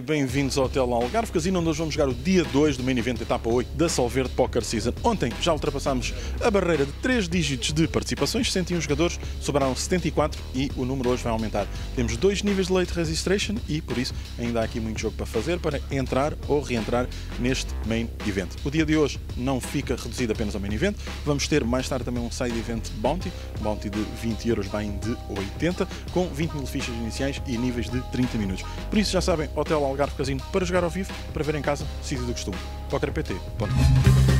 bem-vindos ao Hotel Algarve Casino, onde nós vamos jogar o dia 2 do Main Event, etapa 8 da Solverde Poker Season. Ontem já ultrapassámos a barreira de 3 dígitos de participações, 101 jogadores, sobraram 74 e o número hoje vai aumentar. Temos 2 níveis de Late Registration e, por isso, ainda há aqui muito jogo para fazer para entrar ou reentrar neste Main Event. O dia de hoje não fica reduzido apenas ao Main Event, vamos ter mais tarde também um Side Event Bounty de 20 euros, bem de 80, com 20 mil fichas iniciais e níveis de 30 minutos. Por isso, já sabem, Hotel Algarve Casino para jogar ao vivo, para ver em casa, sítio do costume. PokerPT.com